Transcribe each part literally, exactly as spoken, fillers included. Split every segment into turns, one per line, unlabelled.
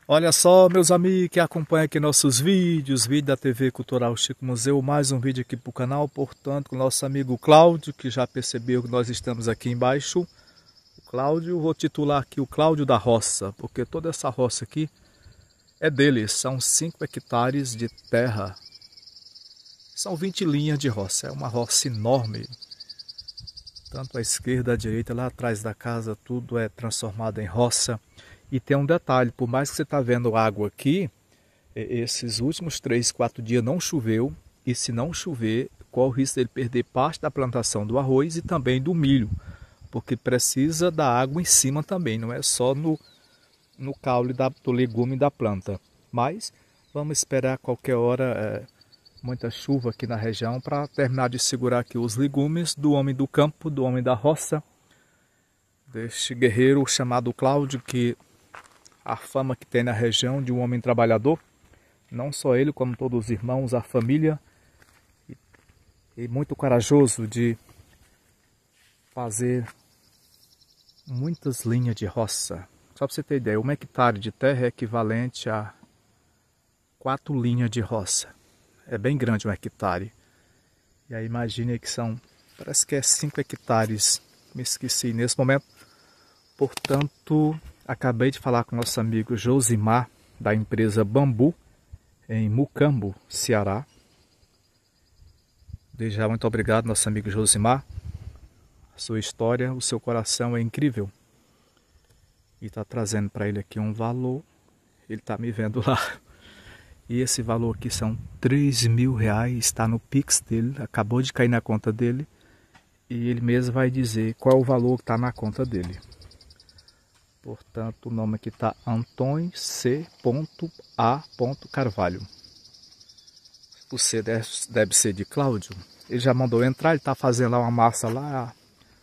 Olha só, meus amigos que acompanham aqui nossos vídeos, vídeo da T V Cultural Chico Museu, mais um vídeo aqui para o canal, portanto, com o nosso amigo Cláudio, que já percebeu que nós estamos aqui embaixo. O Cláudio, vou titular aqui o Cláudio da Roça, porque toda essa roça aqui é dele, são cinco hectares de terra, são vinte linhas de roça, é uma roça enorme. Tanto à esquerda, à direita, lá atrás da casa, tudo é transformado em roça. E tem um detalhe, por mais que você está vendo água aqui, esses últimos três, quatro dias não choveu. E se não chover, qual o risco dele perder parte da plantação do arroz e também do milho? Porque precisa da água em cima também, não é só no, no caule da, do legume da planta. Mas vamos esperar qualquer hora é, muita chuva aqui na região para terminar de segurar aqui os legumes do homem do campo, do homem da roça. Deste guerreiro chamado Cláudio, que a fama que tem na região de um homem trabalhador, não só ele, como todos os irmãos, a família, e, e muito corajoso de fazer muitas linhas de roça. Só para você ter ideia, um hectare de terra é equivalente a quatro linhas de roça. É bem grande um hectare. E aí imagine que são, parece que é cinco hectares, me esqueci nesse momento. Portanto, acabei de falar com nosso amigo Josimar, da empresa Bambu, em Mucambo, Ceará. Desde já, muito obrigado, nosso amigo Josimar. A sua história, o seu coração é incrível. E está trazendo para ele aqui um valor. Ele está me vendo lá. E esse valor aqui são três mil reais, está no Pix dele, acabou de cair na conta dele. E ele mesmo vai dizer qual é o valor que está na conta dele. Portanto, o nome aqui está Antônio C A Carvalho. O C deve, deve ser de Cláudio. Ele já mandou entrar, ele está fazendo lá uma massa lá.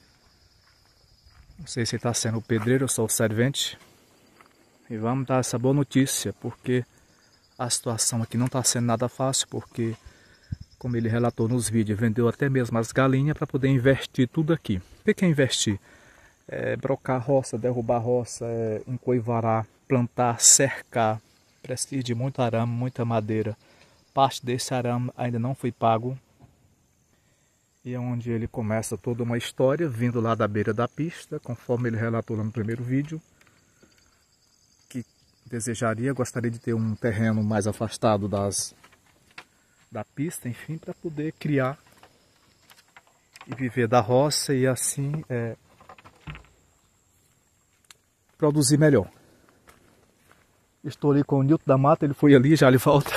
Não sei se ele está sendo o pedreiro ou só o servente. E vamos dar essa boa notícia, porque a situação aqui não está sendo nada fácil, porque, como ele relatou nos vídeos, vendeu até mesmo as galinhas para poder investir tudo aqui. O que é investir? É brocar roça, derrubar roça, é encoivarar, plantar, cercar. Precisa de muito arame, muita madeira. Parte desse arame ainda não foi pago. E é onde ele começa toda uma história, vindo lá da beira da pista, conforme ele relatou lá no primeiro vídeo. Que desejaria, gostaria de ter um terreno mais afastado das, da pista, enfim, para poder criar e viver da roça e assim... É, produzir melhor. Estou ali com o Nilton da Mata, ele foi ali, já ele volta.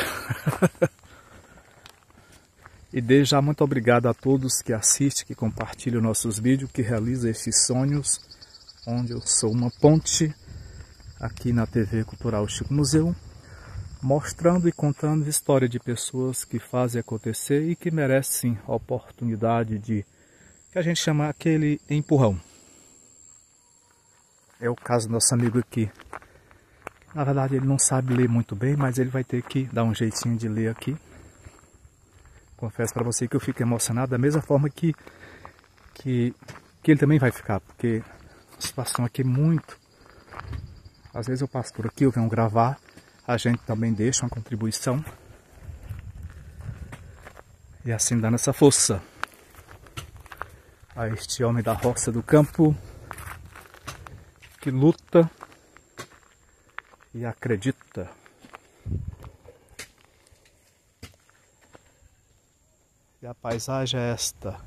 E desde já muito obrigado a todos que assistem, que compartilham nossos vídeos, que realizam estes sonhos, onde eu sou uma ponte aqui na T V Cultural Chico Museu, mostrando e contando história de pessoas que fazem acontecer e que merecem a oportunidade de, que a gente chama aquele empurrão. É o caso do nosso amigo aqui. Na verdade ele não sabe ler muito bem, mas ele vai ter que dar um jeitinho de ler aqui. Confesso para você que eu fico emocionado da mesma forma que, que, que ele também vai ficar. Porque a situação aqui é muito... Às vezes eu passo por aqui, eu venho gravar. A gente também deixa uma contribuição. E assim dando essa força a este homem da roça do campo, que luta e acredita. E a paisagem é esta.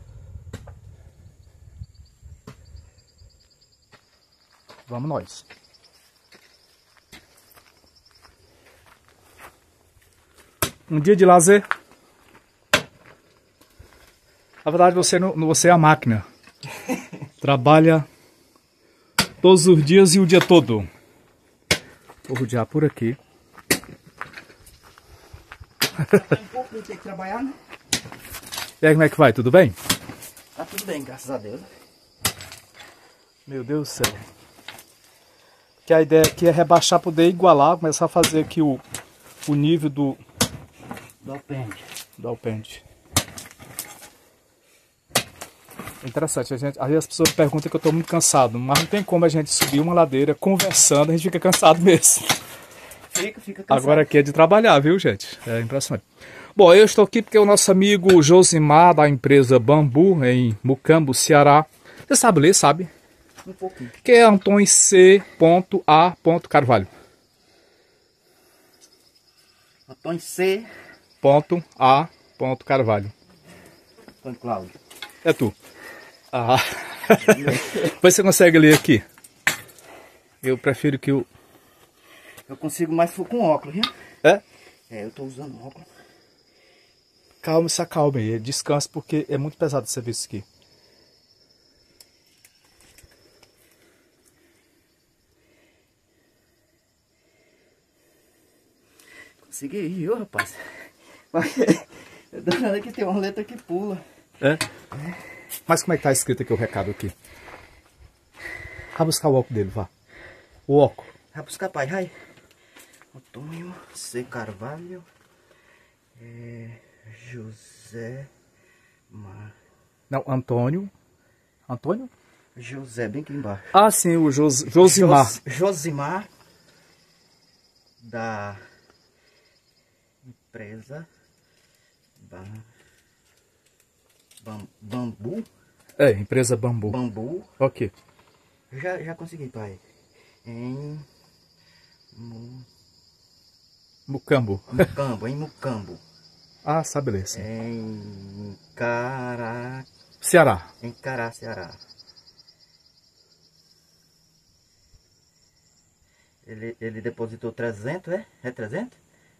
Vamos nós. Um dia de lazer. Na verdade você, não, você é a máquina. Trabalha todos os dias e o dia todo. Vou rodear por aqui.
Tem um pouco de ter que trabalhar, né?
E aí, como é que vai? Tudo bem?
Tá tudo bem, graças a Deus.
Meu Deus do céu. Que a ideia aqui é rebaixar, poder igualar, começar a fazer aqui o, o nível do...
Do alpendre.
Do alpendre. É interessante, a gente, aí as pessoas perguntam que eu estou muito cansado, mas não tem como a gente subir uma ladeira conversando, a gente fica cansado mesmo.
Fica, fica cansado.
Agora aqui é de trabalhar, viu, gente? É impressionante. Bom, eu estou aqui porque o nosso amigo Josimar, da empresa Bambu, em Mucambo, Ceará. Você sabe ler, sabe?
Um pouquinho.
Que é Antônio C. A. Carvalho.
Antônio C.
A. Carvalho.
Antônio Cláudio.
É tu. Ah. Depois você consegue ler aqui. Eu prefiro que o...
Eu consigo mais com óculos, viu?
É?
É, eu tô usando óculos.
Calma, se acalme aí. Descanse porque é muito pesado esse serviço aqui.
Consegui, viu, rapaz? Eu tô vendo que tem uma letra que pula.
É? Mas como é que tá escrito aqui o recado aqui? Vai buscar o óculos dele, vá. O óculos.
Vai buscar, pai, vai. Antônio C. Carvalho. É, José Mar...
Não, Antônio. Antônio?
José, bem aqui embaixo.
Ah, sim, o Jos... Josimar.
Jos... Josimar. Da empresa Bam... Bam... Bambu.
É, empresa Bambu.
Bambu.
Ok.
Já, já consegui, pai. Em Mu...
Mucambo.
Mucambo, em Mucambo.
Ah, sabe ler, sim.
Em Cará...
Ceará.
Em Cará, Ceará. Ele, ele depositou trezentos, é? É trezentos?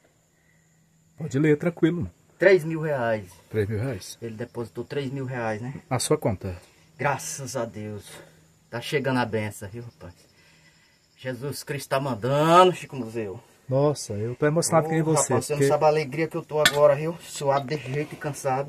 Pode ler, tranquilo.
três mil reais.
três mil reais.
Ele depositou três mil reais, né?
A sua conta.
Graças a Deus. Tá chegando a benção, viu, rapaz? Jesus Cristo tá mandando, Chico Museu.
Nossa, eu tô emocionado
Ô,
que nem você.
Rapaz, você
porque...
não sabe a alegria que eu tô agora, viu? Suado desse jeito e cansado.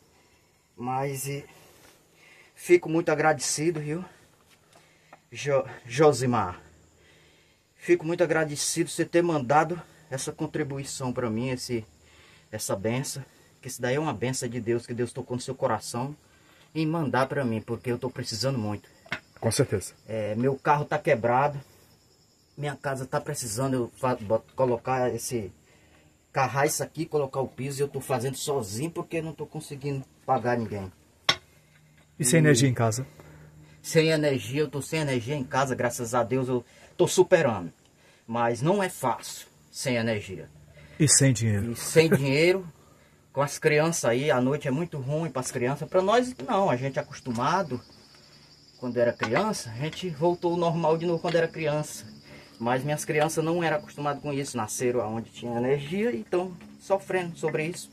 Mas e... fico muito agradecido, viu? Jo... Josimar. Fico muito agradecido você ter mandado essa contribuição para mim, esse, essa benção. Que isso daí é uma benção de Deus, que Deus tocou no seu coração e mandar para mim, porque eu tô precisando muito.
Com certeza.
É, meu carro tá quebrado. Minha casa tá precisando eu colocar esse carraiço aqui, colocar o piso, e eu tô fazendo sozinho porque não tô conseguindo pagar ninguém.
E sem
E-
energia em casa?
Sem energia, eu tô sem energia em casa, graças a Deus eu tô superando. Mas não é fácil sem energia.
E sem dinheiro?
E sem dinheiro, com as crianças aí, a noite é muito ruim para as crianças. Para nós não, a gente é acostumado. Quando era criança, a gente voltou ao normal de novo quando era criança. Mas minhas crianças não eram acostumadas com isso, nasceram onde tinha energia e estão sofrendo sobre isso.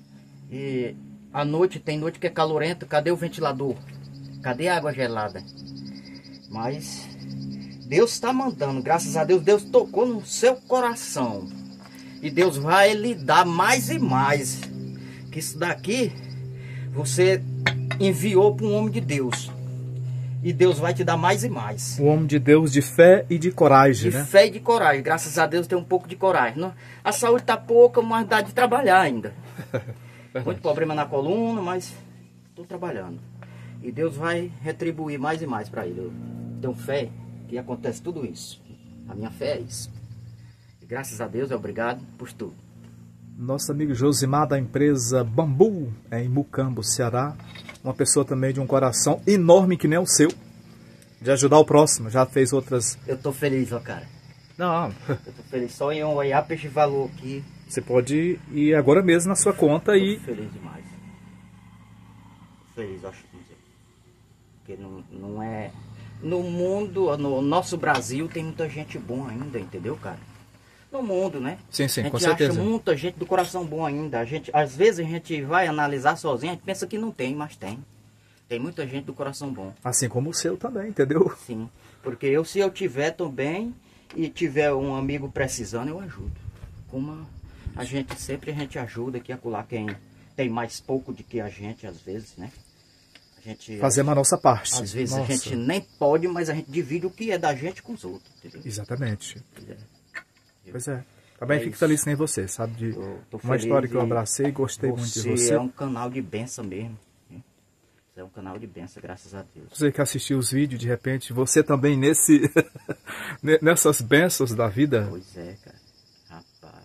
E à noite, tem noite que é calorenta, cadê o ventilador? Cadê a água gelada? Mas Deus está mandando, graças a Deus, Deus tocou no seu coração. E Deus vai lhe dar mais e mais. Que isso daqui você enviou para um homem de Deus. E Deus vai te dar mais e mais.
Um homem de Deus de fé e de coragem,
De
né?
fé e de coragem. Graças a Deus tem um pouco de coragem. Não- A saúde tá pouca, mas dá de trabalhar ainda. Muito problema na coluna, mas estou trabalhando. E Deus vai retribuir mais e mais para ele. Eu tenho fé que acontece tudo isso. A minha fé é isso. E graças a Deus, obrigado por tudo.
Nosso amigo Josimar, da empresa Bambu, é em Mucambo, Ceará. Uma pessoa também de um coração enorme que nem o seu. De ajudar o próximo. Já fez outras...
Eu tô feliz, ó, cara.
Não,
Eu tô feliz. Só em um olhar peixe valor aqui.
você pode ir agora mesmo na sua conta
Tô
e...
feliz demais. Feliz, acho que dizer. Porque não, não é... No mundo, no nosso Brasil, tem muita gente boa ainda, entendeu, cara? No mundo, né?
Sim, sim,
a gente
com
acha
certeza.
muita gente do coração bom ainda. A gente, às vezes a gente vai analisar sozinho, a gente pensa que não tem, mas tem. Tem muita gente do coração bom.
Assim como o seu também, entendeu?
Sim. Porque eu, se eu tiver também e tiver um amigo precisando, eu ajudo. Como a gente sempre a gente ajuda aqui a colar quem tem mais pouco do que a gente, às vezes, né? A gente,
Fazemos a nossa parte.
às vezes
Nossa.
a gente nem pode, mas a gente divide o que é da gente com os outros, entendeu?
Exatamente.
Pois é.
Pois é. Também
É
fico
isso.
feliz nem você, sabe? De
Tô- tô
uma
feliz
história que eu
e
abracei, gostei muito de você.
é um canal de bênção mesmo. Né? Você é um canal de bênção, graças a Deus.
Você que assistiu os vídeos, de repente, você também nesse nessas bênçãos da vida.
Pois é, cara.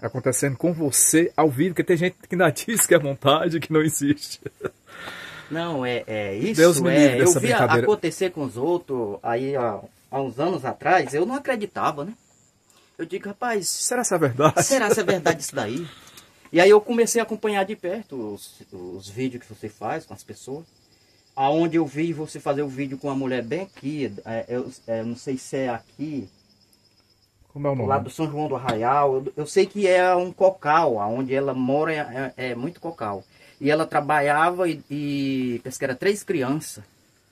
Acontecendo com você ao vivo, porque tem gente que ainda diz que é montagem, que não existe.
Não, é, é isso.
Deus me livre
é, eu
dessa
vi
brincadeira.
acontecer com os outros aí há, há uns anos atrás, eu não acreditava, né? Eu digo, rapaz,
Será que é verdade?
será que é verdade isso daí? E aí eu comecei a acompanhar de perto os, os vídeos que você faz com as pessoas. Aonde eu vi você fazer o vídeo com uma mulher bem aqui, é, eu, é, não sei se é aqui,
Como é o nome?
lá do São João do Arraial. Eu, eu sei que é um cocal, onde ela mora é, é, é muito cocal. E ela trabalhava e, e penso que era três crianças.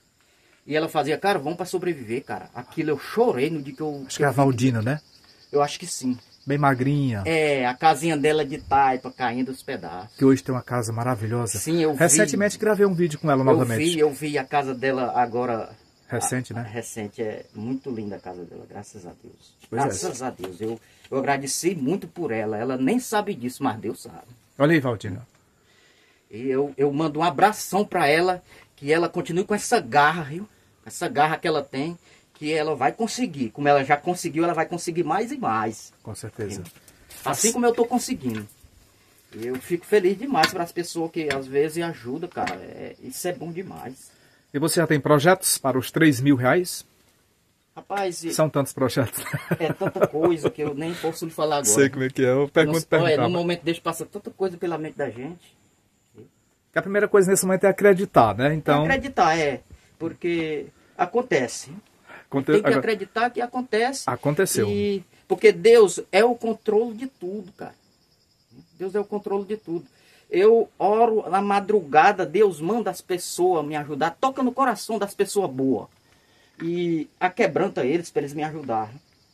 E ela fazia, cara, vamos para sobreviver, cara. Aquilo eu chorei no dia que eu...
Acho que é a Valdina, né?
Eu acho que sim.
Bem magrinha.
É, a casinha dela de taipa caindo os pedaços.
Que hoje tem uma casa maravilhosa.
Sim, eu vi.
Recentemente gravei um vídeo com ela
Eu
novamente.
vi, eu vi a casa dela agora...
Recente,
a,
né?
a recente, é muito linda a casa dela, graças a Deus.
Pois é.
Graças a Deus. Eu, eu agradeci muito por ela. Ela nem sabe disso, mas Deus sabe.
Olha aí, Valdina.
E eu, eu mando um abração para ela, que ela continue com essa garra, viu? Essa garra que ela tem, que ela vai conseguir. Como ela já conseguiu, ela vai conseguir mais e mais.
Com certeza.
Assim como eu tô conseguindo. Eu fico feliz demais para as pessoas que às vezes ajudam, cara. É, isso é bom demais.
E você já tem projetos para os três mil reais?
Rapaz,
São tantos projetos.
é tanta coisa que eu nem posso lhe falar agora.
Sei como é que é. Eu pergunto,
no, olha,
perguntava.
no momento deixa passar tanta coisa pela mente da gente.
Que a primeira coisa nesse momento é acreditar, né? Então,
Acreditar, é. Porque acontece.
aconte-
Tem que
agora-
acreditar que acontece.
aconteceu.
E, porque Deus é o controle de tudo, cara. Deus é o controle de tudo. Eu oro na madrugada, Deus manda as pessoas me ajudar, toca no coração das pessoas boas. E aquebranta eles para eles me ajudarem.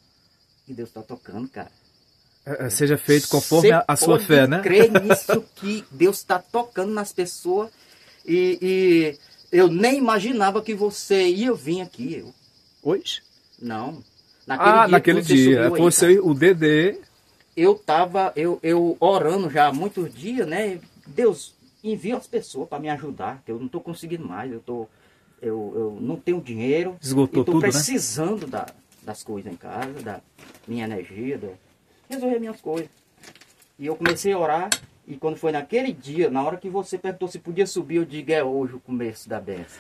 E Deus está tocando, cara.
É, é, seja feito conforme
Cê
a, a sua
pode
fé, né?
crer nisso que Deus está tocando nas pessoas. E, e eu nem imaginava que você ia vir aqui. Eu.
Hoje?
Não.
Ah, naquele
que você
dia.
subiu aí,
Você,
cara.
o Dedê.
Eu tava, eu, eu orando já há muitos dias, né? Deus, envia as pessoas para me ajudar, que eu não tô conseguindo mais, eu tô, eu, eu não tenho dinheiro.
Esgotou
e tô
tudo, né?
precisando da, das coisas em casa, da minha energia, da, resolver minhas coisas. E eu comecei a orar, e quando foi naquele dia, na hora que você perguntou se podia subir, eu digo, é hoje o começo da bênção.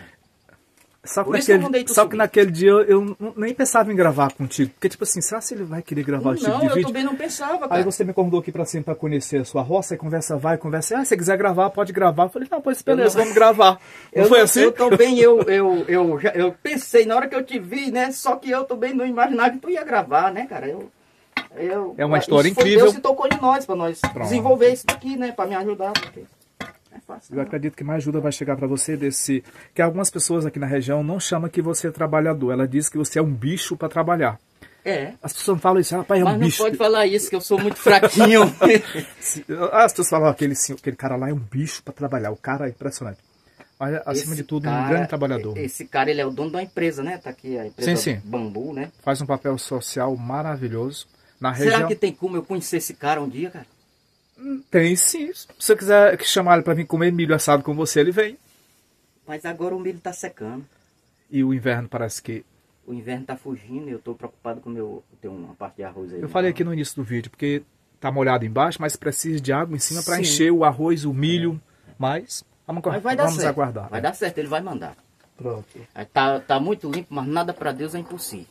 Só que,
Por isso que eu
naquele,
mandei tu
só que
subir.
naquele dia eu, eu não- nem pensava em gravar contigo. Porque, tipo assim, será que ele vai querer gravar esse tipo
Não,
de
eu
vídeo?
também não pensava, cara.
Aí você me convidou aqui pra cima pra conhecer a sua roça, e conversa vai, conversa. Ah, se você quiser gravar, pode gravar. Eu falei, não, pois beleza,
não-
vamos gravar. Não
Eu,
foi
não-
assim?
eu também, eu, eu, eu, já, eu pensei, na hora que eu te vi, né? Só que eu também não imaginava que tu ia gravar, né, cara? Eu, eu,
É uma história
isso foi
incrível.
Deus que tocou em nós, pra nós
Pronto.
desenvolver isso daqui, né? Pra me ajudar, porque é fácil.
Eu
não.
acredito que mais ajuda vai chegar pra você desse... Que algumas pessoas aqui na região não chamam que você é trabalhador. Ela diz que você é um bicho pra trabalhar.
É,
As pessoas falam isso, rapaz, é um
mas não
bicho.
pode falar isso, que eu sou muito fraquinho.
Se- As pessoas falam, aquele, senhor- aquele cara lá é um bicho pra trabalhar. O cara é impressionante. Mas, acima
Esse
de tudo, um
cara-
grande trabalhador.
Esse cara, ele é o dono da empresa, né? Tá aqui a empresa
Sim, sim.
Bambu, né?
Faz um papel social maravilhoso. Na região...
Será que tem como eu conhecer esse cara um dia, cara?
Tem sim. Se você quiser chamar ele pra vir comer milho assado com você, ele vem.
Mas agora o milho tá secando.
E o inverno parece que...
O inverno tá fugindo e eu tô preocupado com o meu... Tem uma parte de arroz aí.
Eu falei aqui no início do vídeo, porque tá molhado embaixo, mas precisa de água em cima para
Sim.
encher o arroz, o milho. Mas vamos,
Mas vai dar
vamos
certo.
aguardar.
Vai dar certo, ele vai mandar.
Pronto.
Aí Tá, tá muito limpo, mas nada pra Deus é impossível.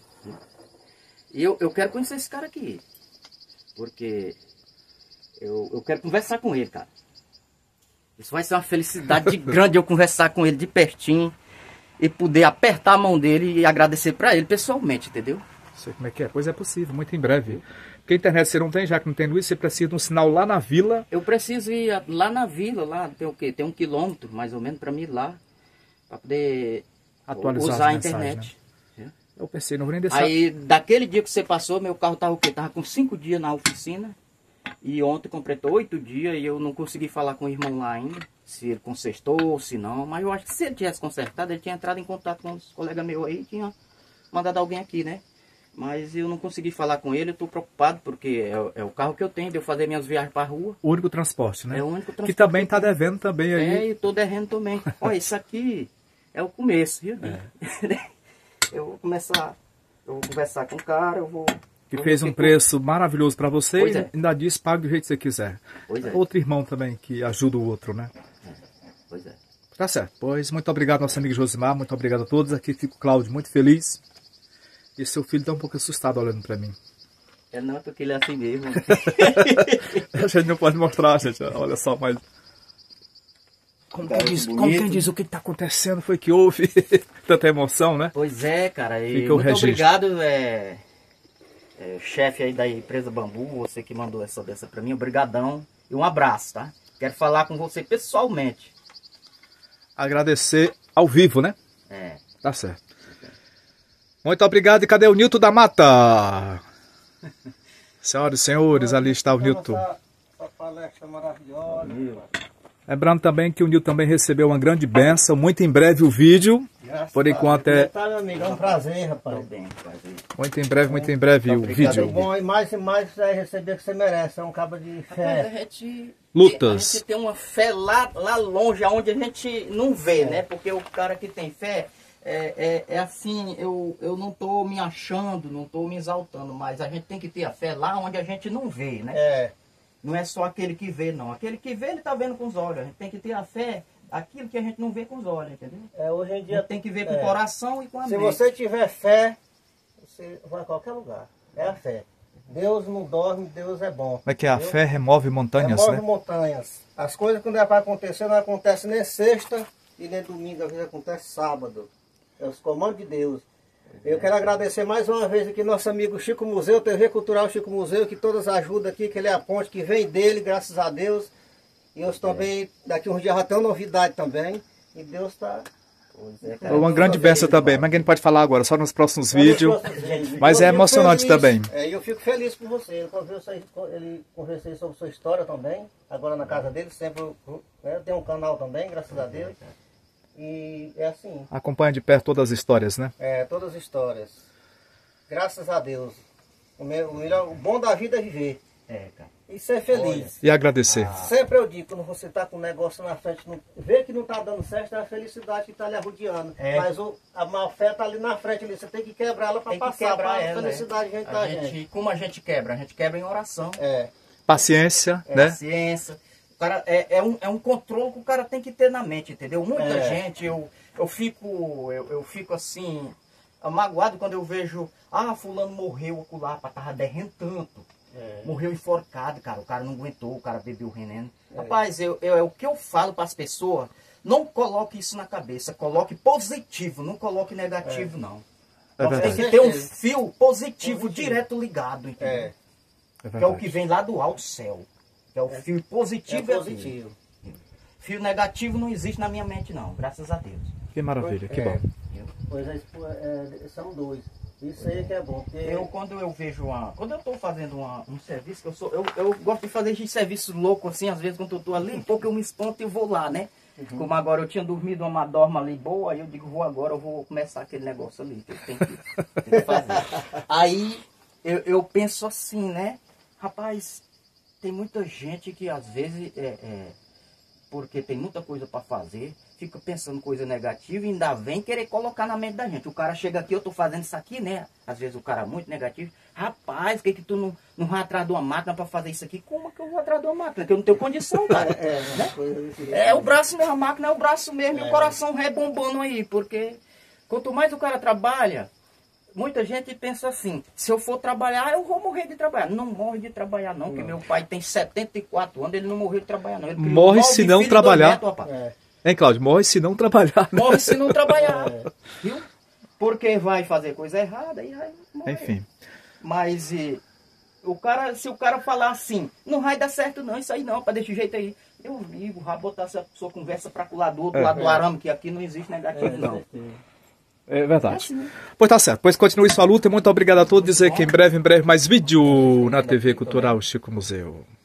E eu, eu quero conhecer esse cara aqui. Porque eu, eu quero conversar com ele, cara. Isso vai ser uma felicidade grande eu conversar com ele de pertinho e poder apertar a mão dele e agradecer pra ele pessoalmente, entendeu?
Sei como é que é. Pois é possível, muito em breve. Porque a internet você não tem, já que não tem luz, você precisa de um sinal lá na vila.
Eu preciso ir a- lá na vila, lá tem o quê? Tem um quilômetro mais ou menos pra mim ir lá, pra poder
Atualizar
usar a
as mensagens,
internet.
Eu pensei, não vou nem deixar.
Aí, daquele dia que você passou, meu carro tava o quê? Tava com cinco dias na oficina. E ontem completou oito dias e eu não consegui falar com o irmão lá ainda. Se ele consertou, se não. Mas eu acho que se ele tivesse consertado, ele tinha entrado em contato com os colegas meus aí e tinha mandado alguém aqui, né? Mas eu não consegui falar com ele, eu tô preocupado porque é, o- é o carro que eu tenho de eu fazer minhas viagens pra rua.
O único transporte, né?
É o único transporte.
Que também está devendo também aí.
É, e tô derrendo também. Olha, isso aqui é o começo, viu?
É.
Eu vou começar, eu vou conversar com o cara, eu vou
que fez um preço maravilhoso para você
Pois
e
é.
ainda diz, pague do jeito que você quiser.
Pois é.
Outro irmão também que ajuda o outro, né?
Pois é.
Tá certo. Pois muito obrigado, nosso amigo Josimar. Muito obrigado a todos. Aqui fica o Cláudio muito feliz. E seu filho tá um pouco assustado olhando para mim.
É não, porque ele é assim mesmo.
A gente não pode mostrar, gente. Olha só, mas... Como quem diz, como quem diz o que está acontecendo foi que houve tanta emoção, né?
Pois é, cara. E
Fica o
muito
registro.
obrigado, é, é, chefe aí da empresa Bambu, você que mandou essa dessa para mim. Obrigadão. E um abraço, tá? Quero falar com você pessoalmente.
Agradecer ao vivo, né?
É.
Tá certo. Muito obrigado. E cadê o Nilton da Mata? Senhoras e senhores, ali está o Nilton.
Essa palestra maravilhosa.
Lembrando também que o Nilton também recebeu uma grande bênção. Muito em breve o vídeo.
Graças
Por enquanto é...
Tá, meu amigo, é um prazer, rapaz.
Tô bem, prazer.
Muito em breve, muito em breve o
Obrigado,
vídeo.
É bom, e mais e mais você vai receber o que você merece. É um cabo de
Rapaz, a
fé.
gente,
Lutas.
a gente tem uma fé lá, lá longe, onde a gente não vê, né? Porque o cara que tem fé é, é, é assim, eu, eu não tô me achando, não tô me exaltando, mas a gente tem que ter a fé lá onde a gente não vê, né?
É.
Não é só aquele que vê, não. Aquele que vê, ele tá vendo com os olhos. A gente tem que ter a fé, aquilo que a gente não vê com os olhos, entendeu?
É, hoje em
A
dia
gente tem que ver com
é.
o coração e com a
Se
mente.
você tiver fé, você vai a qualquer lugar. É a fé. Deus não dorme, Deus é bom.
Como é que é? A
Entendeu?
fé remove montanhas,
Remove
né?
montanhas. As coisas quando é para acontecer, não acontece nem sexta e nem domingo, às vezes acontece sábado. É os comandos de Deus. Eu quero agradecer mais uma vez aqui nosso amigo Chico Museu, T V Cultural Chico Museu, que todas ajudam aqui, que ele é a ponte que vem dele, graças a Deus. E eu também, daqui uns dias já tenho novidade também. E Deus está...
É uma grande bênção também, mas ninguém pode falar agora, só nos próximos
Nos
vídeos.
próximos vídeos.
Mas
Eu
é
fico
emocionante
feliz,
também.
é, E eu fico feliz por você. Ele conversou, ele conversei sobre sua história também, agora na casa dele, sempre né, tem um canal também, graças a Deus. E é assim,
Acompanha de perto todas as histórias, né?
é, todas as histórias. Graças a Deus. O, meu, o, melhor, o bom da vida é viver.
É, cara.
E ser feliz.
E agradecer.
Sempre eu digo, quando você está com um negócio na frente, não, vê que não está dando certo, é a felicidade que está lhe arrodeando.
É.
Mas o, a má fé está ali na frente, ali, você tem que quebrar ela para
Tem que
passar
quebrar
para a
ela,
felicidade
é.
gente da
A
gente.
gente, como a gente quebra? A gente quebra em oração.
É.
Paciência,
É
né?
a ciência. O cara, é, é, um, é um controle que o cara tem que ter na mente, entendeu? Muita
É.
gente, eu, eu fico, eu, eu fico assim, magoado quando eu vejo, ah, fulano morreu acolá, tava derrendo tanto.
É.
Morreu enforcado, cara. O cara não aguentou, o cara bebeu veneno. É. Rapaz, eu, eu, é o que eu falo para as pessoas, não coloque isso na cabeça, coloque positivo, não coloque negativo,
É.
não.
É
Nós tem
verdade.
que ter um fio positivo,
Positivo.
direto ligado, entendeu?
É.
É
Que é o
verdade.
que vem lá do alto céu. Que é o fio
É
positivo. é aquilo.
positivo.
Fio negativo não existe na minha mente, não. Graças a Deus.
Que maravilha, que
É.
bom.
Pois é, é, são dois. Isso aí que é bom. Porque
Eu, quando eu vejo uma... Quando eu estou fazendo uma, um serviço, que eu sou... Eu, eu gosto de fazer esse serviço louco, assim, às vezes, quando eu estou ali, um pouco eu me espanto e vou lá, né?
Uhum.
Como agora eu tinha dormido uma dorma ali boa, aí eu digo, vou agora, eu vou começar aquele negócio ali, que eu tenho que, tenho que fazer. Aí, eu, eu penso assim, né? Rapaz, tem muita gente que às vezes, é, é, porque tem muita coisa para fazer, fica pensando coisa negativa e ainda vem querer colocar na mente da gente. O cara chega aqui, eu tô fazendo isso aqui, né? Às vezes o cara é muito negativo. Rapaz, por que que tu não, não vai atrás de uma máquina para fazer isso aqui? Como que eu vou atrás de uma máquina? Que eu não tenho condição, cara.
É,
né?
coisa assim.
É o braço mesmo, a máquina é o braço mesmo, e
É.
o coração rebombando aí, porque quanto mais o cara trabalha, muita gente pensa assim, se eu for trabalhar, eu vou morrer de trabalhar. Não morre de trabalhar não, porque meu pai tem setenta e quatro anos, ele não morreu de trabalhar não. Ele criou
Morre
nove
se não
filhos,
trabalhar.
dois netos, rapaz.
É.
Hein, Cláudio? Morre se não trabalhar, né?
Morre se não trabalhar,
É.
viu? Porque vai fazer coisa errada e vai morrer.
Enfim.
Mas e, o cara, se o cara falar assim, não vai dar certo não, isso aí não, para desse jeito aí. Meu amigo, vai botar essa sua conversa para lá do outro
É.
lado do arame, que aqui não existe negativo
É,
não.
É verdade.
Assim.
Pois tá certo. Pois continue sua luta. Muito obrigado a todos. Dizer que em breve, em breve, mais vídeo na T V Cultural Chico Museu.